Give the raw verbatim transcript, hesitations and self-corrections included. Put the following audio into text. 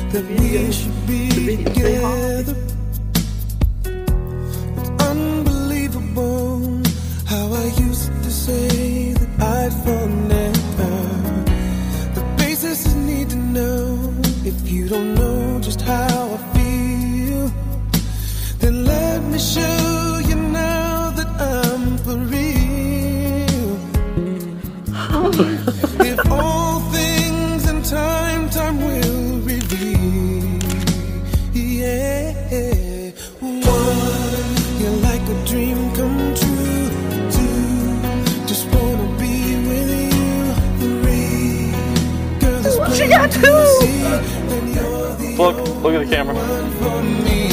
that we should be together. It's unbelievable how I used to say that I'd fall never. The basis is need to know. If you don't know just how I feel, then let me show you now that I'm for real. If all things in time, time will reveal. Yeah, one, you're like a dream come true. Two, just wanna be with you. Three, girl, this She got two. then you're the Look, look at the camera. one for me.